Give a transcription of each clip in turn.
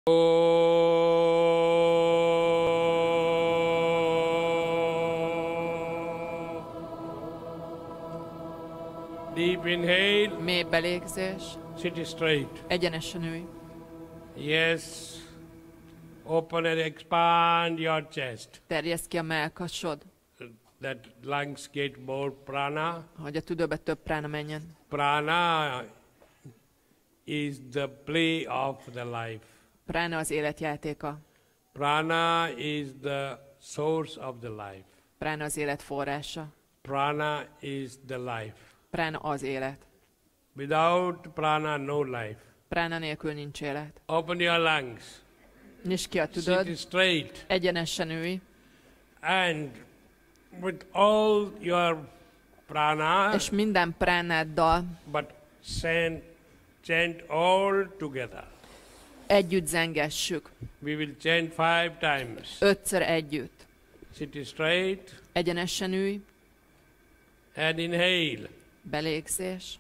Deep inhale. Mély belégzés. Sit straight. Egyenesen ülj. Yes. Open and expand your chest. Terjeszd ki a mellkasod. That lungs get more prana. Hogy a tüdőbe több prána menjen. Prana is the play of the life. Prána az életjátéka. Prana is the source of the life. Prána az élet forrása. Prana is the life. Prána az élet. Without prana, no life. Prána nélkül nincs élet. Open your lungs. Nyisd ki a tüdőd. Sit straight. Egyenesen ülj. And with all your prana, és minden pránáddal, but chant all together. Együtt zengessük. We will chant 5 times. 5-ször együtt. Sit straight. Egyenesen ülj. And inhale. Belégzés.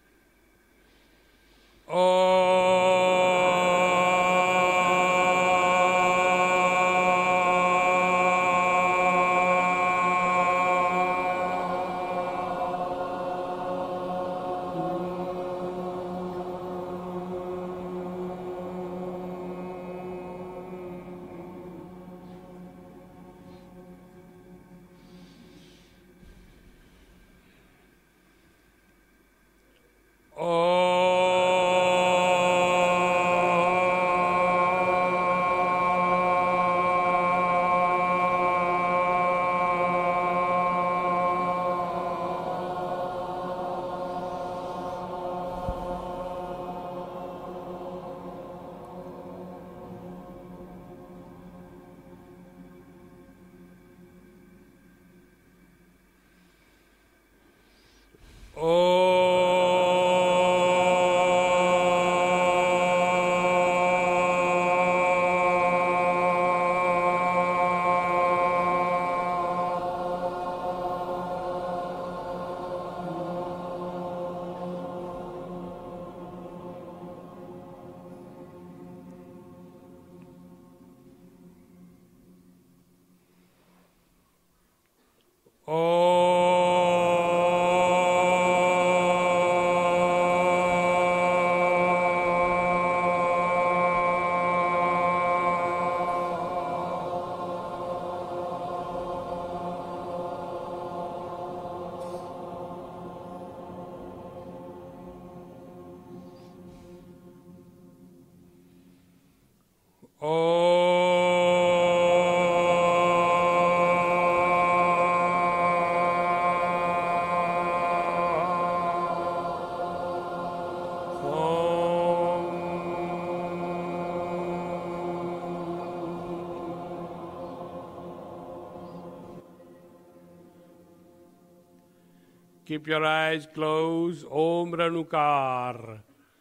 Keep your eyes closed. Om Ranukar.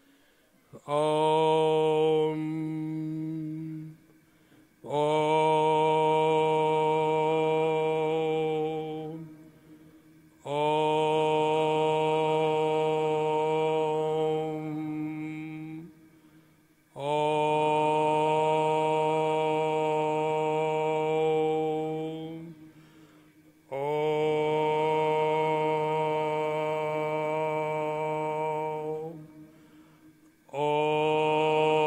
Om. Om. Om. Om.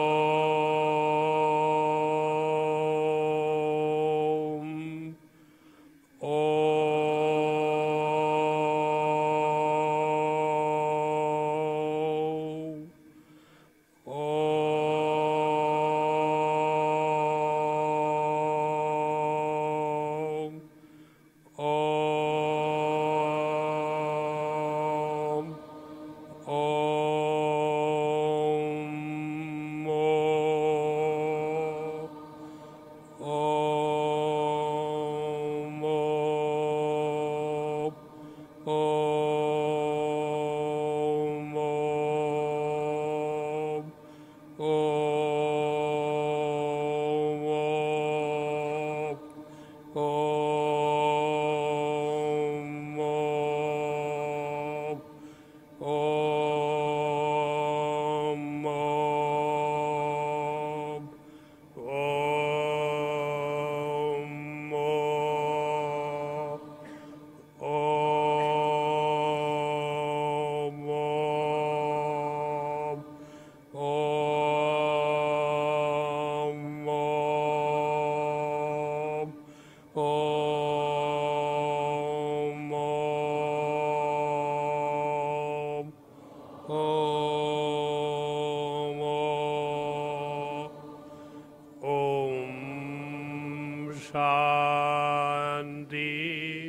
Shanti,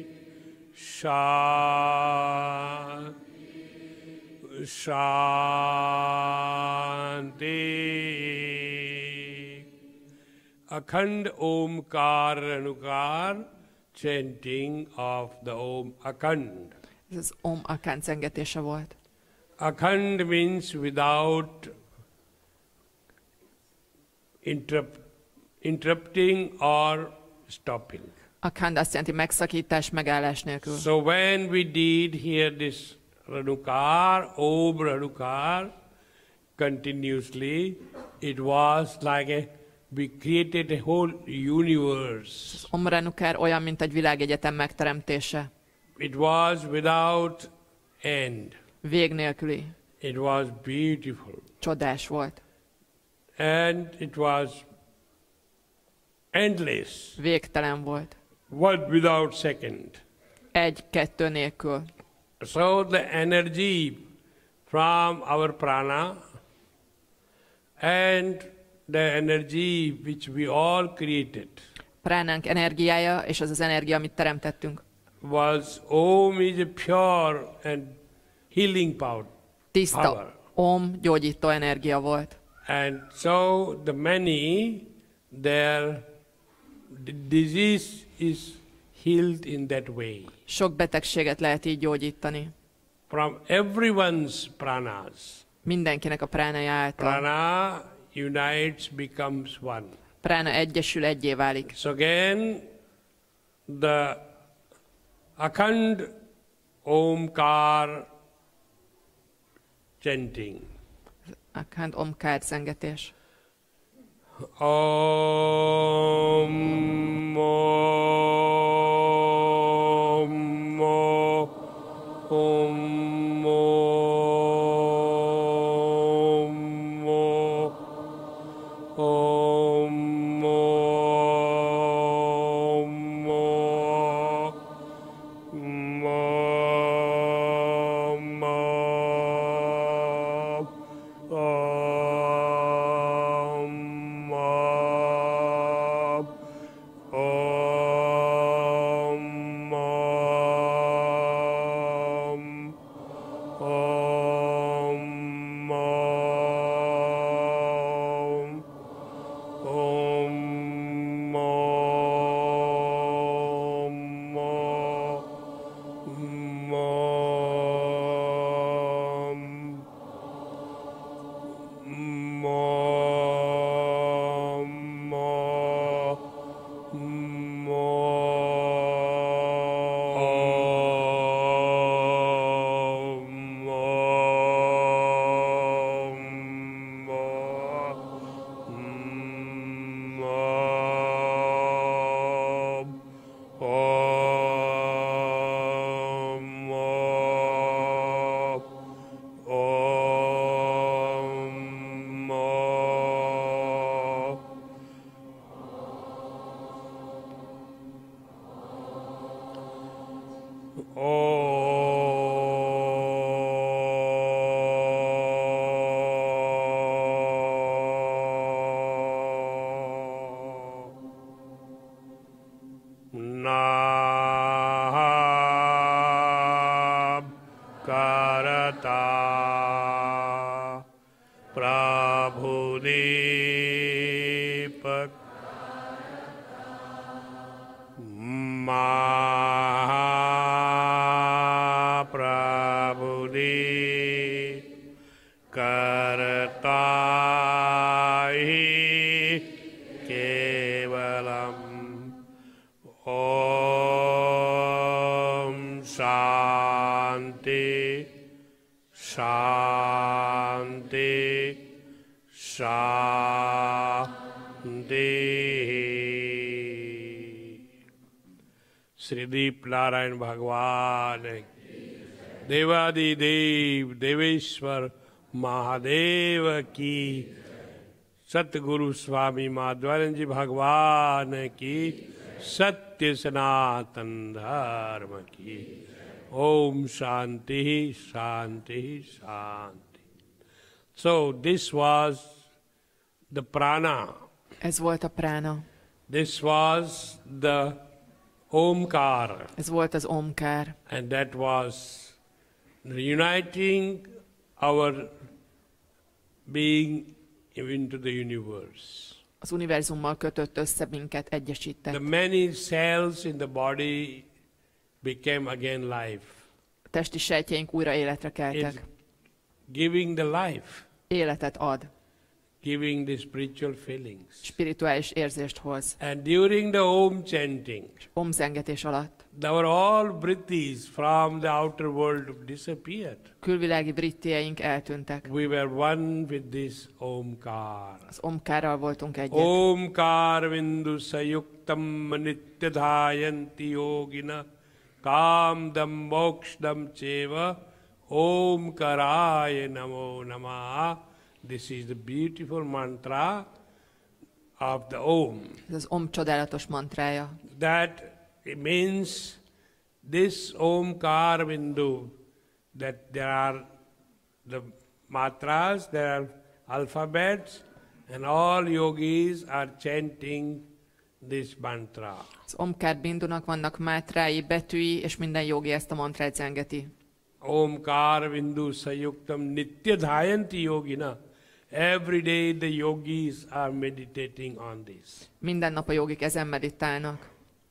Shanti. Akhand Omkar Anukar, chanting of the Om Akhand. Ez az Om Akhand zengetése volt. Akhand means without interrupting or stopping. Akhand azt jelenti megszakítás, megállás nélkül. So when we did here this Ranukar, Om Ranukar, continuously, it was like we created a whole universe. Az Om Ranukar olyan, mint egy világegyetem megteremtése. It was without end. Vég nélküli. It was beautiful. Csodás volt. And it was endless. Végtelen volt. One without second. Egy-kettő nélkül. So the energy from our prana and the energy which we all created Pránánk energiája, és az az energia, amit teremtettünk. was Om is a pure and healing power. Tiszta Om gyógyító energia volt. And so the many, their disease is healed in that way. Sok betegséget lehet így gyógyítani. From everyone's pranas. Mindenkinek a pránája által. Prana unites, becomes one. Prána egyesül, egyé válik. So again, the Akhand Omkar chanting. Akhand Omkár zengetés. Om, Om, Om, Om, Sridip Narayan Bhagwan, Devadi Dev, Deveshwar Mahadeva ki, Satguru Swami Madhwaranji Bhagwan ki, Satya Sanatan Dharma ki. Om Shanti, Shanti, Shanti. So this was the prana. Ez volt a prána. This was the Omkar, Ez volt az omkár, and that was uniting our being into the universe. az univerzummal kötött össze minket, The egyesített. many cells in the body became again life. A testi sejtjeink újra életre It's keltek. giving the life, Életet ad, giving the spiritual feelings. spirituális érzést hoz. And during the Om chanting, Omzengetés alatt our all vrittis from the outer world disappeared. külvilági vrittieink eltűntek. We were one with this Omkar. Az omkárral voltunk egyet. Omkar vindu sayuktam nityadhayanti yogina kamdam mokshdam cheva Omkaraya namo namaha. This is the beautiful mantra of the Om. Ez az Om csodálatos mantrája. That means this Omkar Bindu, that there are the matras, there are alphabets, and all yogis are chanting this mantra. Az omkár bindunak vannak mátrái, betűi, és minden jogi ezt a mantrát zengeti. Omkar Bindu Sayuktam Nityadhayanti Yogina. Every day the yogis are meditating on this. Minden nap a jogik ezen meditálnak.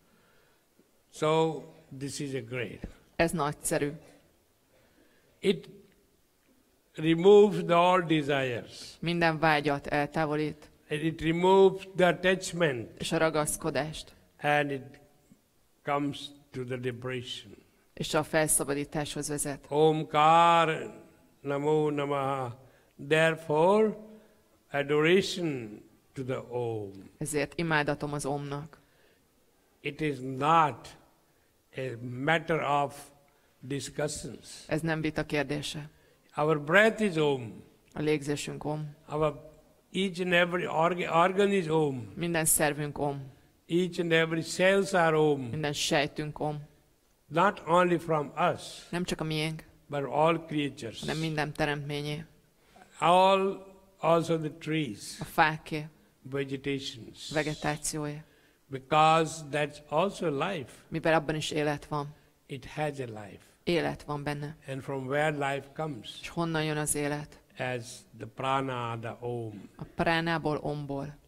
So this is a great. Ez nagyszerű. It removes all desires. Minden vágyat eltávolít, And it removes the attachment. és a ragaszkodást, And it comes to the liberation. és a felszabadításhoz vezet. Omkar namo namaha. Therefore, adoration to the Om. Ezért imádatom az Omnak. It is not a matter of discussions. Ez nem vita kérdése. Our breath is Om. A légzésünk Om. Our each and every organ is Om. Minden szervünk Om. Each and every cells are Om. Minden sejtünk Om. Not only from us, Nem csak a miénk, but all creatures. hanem minden teremtményé. All, also the trees, A fáké, vegetations. vegetációja. Because that's also life. Mivel abban is élet van. It has a life. Élet van benne. And from where life comes, És honnan jön az élet? as the prana, the Om. A pránából, Omból.